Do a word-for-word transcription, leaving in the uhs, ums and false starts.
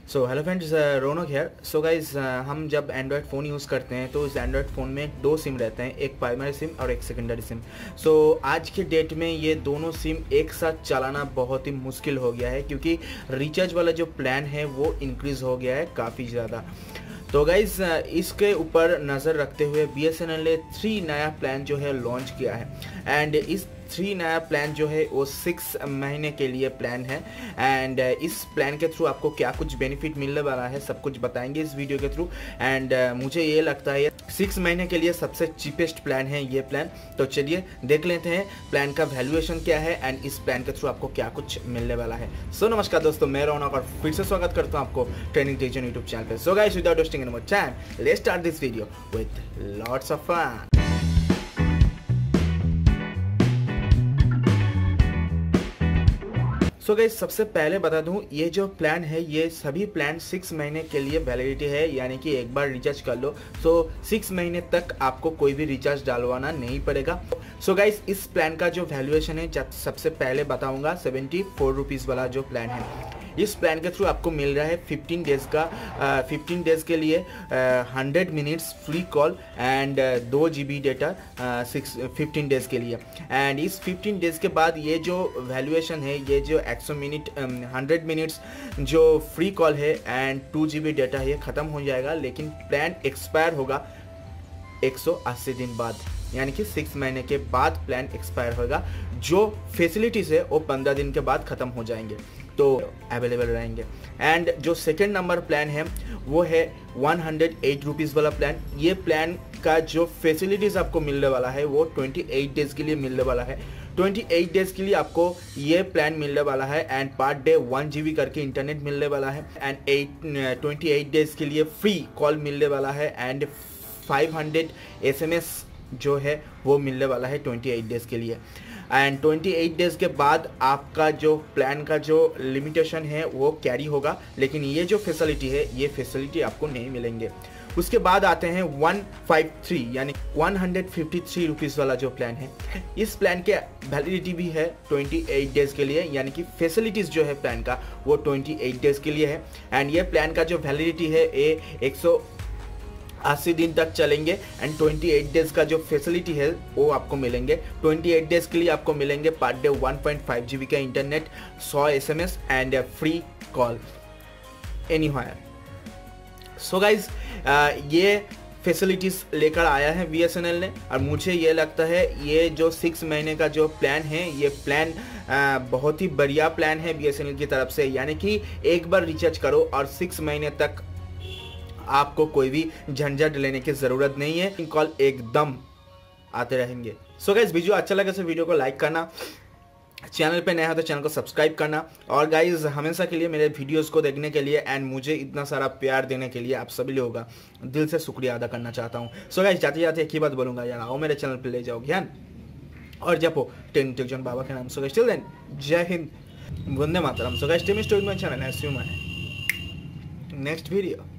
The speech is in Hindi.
सो हेलो फ्रेंड्स, रौनक है। सो गाइज, हम जब एंड्रॉयड फ़ोन यूज़ करते हैं तो इस एंड्रॉयड फ़ोन में दो सिम रहते हैं, एक प्राइमरी सिम और एक सेकेंडरी सिम। सो so, आज के डेट में ये दोनों सिम एक साथ चलाना बहुत ही मुश्किल हो गया है, क्योंकि रिचार्ज वाला जो प्लान है वो इंक्रीज़ हो गया है काफ़ी ज़्यादा। तो गाइज़, इसके ऊपर नज़र रखते हुए बी एस एन एल ने थ्री नया प्लान जो है लॉन्च किया है। एंड इस थ्री नया प्लान जो है वो सिक्स महीने के लिए प्लान है। एंड इस प्लान के थ्रू आपको क्या कुछ बेनिफिट मिलने वाला है सब कुछ बताएंगे इस वीडियो के थ्रू। एंड मुझे ये लगता है सिक्स महीने के लिए सबसे चीपेस्ट प्लान है ये प्लान। तो चलिए देख लेते हैं प्लान का वैल्यूएशन क्या है एंड इस प्लान के थ्रू आपको क्या कुछ मिलने वाला है। सो so, नमस्कार दोस्तों, मैं रौनक और फिर से स्वागत करता हूँ आपको ट्रेनिंग टेक्जन यूट्यूब चैनल पे। So guys, without wasting any more time, let's start this video with lots of fun. So so guys, सबसे पहले बता दूं, ये जो प्लान है ये सभी प्लान सिक्स महीने के लिए वैलिडिटी है, यानी कि एक बार रिचार्ज कर लो सो सिक्स महीने तक आपको कोई भी रिचार्ज डालवाना नहीं पड़ेगा। सो so गाइस, इस प्लान का जो वैल्यूएशन है सबसे पहले बताऊंगा सेवेंटी फोर रुपीज़ वाला जो प्लान है। इस प्लान के थ्रू आपको मिल रहा है फिफ्टीन डेज़ का फिफ्टीन डेज़ के लिए hundred minutes free call and दो G B data six fifteen days के लिए। एंड इस फिफ्टीन डेज़ के बाद ये जो वैल्यूएशन है, ये जो सौ मिनट हंड्रेड मिनट्स जो फ्री कॉल है and two G B data है, ये ख़त्म हो जाएगा। लेकिन प्लान एक्सपायर होगा एक सौ अस्सी दिन बाद, यानी कि सिक्स महीने के बाद प्लान एक्सपायर होगा। जो फैसिलिटीज़ है वो पंद्रह दिन के बाद ख़त्म हो जाएंगे, तो अवेलेबल रहेंगे। एंड जो सेकेंड नंबर प्लान है वो है वन हंड्रेड एट रुपीज़ वाला प्लान। ये प्लान का जो फैसिलिटीज़ आपको मिलने वाला है वो ट्वेंटी एट डेज़ के लिए मिलने वाला है। ट्वेंटी एट डेज़ के लिए आपको ये प्लान मिलने वाला है and per day one G B करके इंटरनेट मिलने वाला है। And eight twenty eight days के लिए फ्री कॉल मिलने वाला है and five hundred S M S जो है वो मिलने वाला है ट्वेंटी एट डेज़ के लिए। एंड ट्वेंटी एट डेज़ के बाद आपका जो प्लान का जो लिमिटेशन है वो कैरी होगा, लेकिन ये जो फैसिलिटी है ये फैसिलिटी आपको नहीं मिलेंगे। उसके बाद आते हैं वन फिफ्टी थ्री यानी one hundred fifty three rupees वाला जो प्लान है। इस प्लान के वैलिडिटी भी है ट्वेंटी एट डेज़ के लिए, यानी कि फैसिलिटीज़ जो है प्लान का वो ट्वेंटी एट डेज़ के लिए है। एंड ये प्लान का जो वैलिडिटी है ये एक सौ अस्सी दिन तक चलेंगे एंड ट्वेंटी एट डेज़ का जो फैसिलिटी है वो आपको मिलेंगे। ट्वेंटी एट डेज़ के लिए आपको मिलेंगे per day one point five G B का इंटरनेट, सौ S M S and free call anywhere. So guys, ये फैसिलिटीज़ लेकर आया है बी एस एन एल ने, और मुझे ये लगता है ये जो सिक्स महीने का जो प्लान है ये प्लान आ, बहुत ही बढ़िया प्लान है बी एस एन एल की तरफ से। यानी कि एक बार रिचार्ज करो और सिक्स महीने तक आपको कोई भी झंझट लेने की ज़रूरत नहीं है, कॉल एकदम आते रहेंगे। सो गाइस, वीडियो अच्छा लगे तो वीडियो को लाइक करना, चैनल पे नया हो तो चैनल को सब्सक्राइब करना, और गाइज हमेशा के लिए मेरे वीडियोस को देखने के लिए एंड मुझे इतना सारा प्यार देने के लिए आप सभी लोगों का दिल से शुक्रिया अदा करना चाहता हूँ। सो गाइज, जाते जाते एक ही बात बोलूँगा, यार आओ मेरे चैनल पे ले जाओ ज्ञान और जपो ट्रेनिंग टेक्जन बाबा के नाम। सो गाइस, टिल देन, जय हिंद, वंदे मातरम। सो गाइस, टेम story my channel, I see you my next video.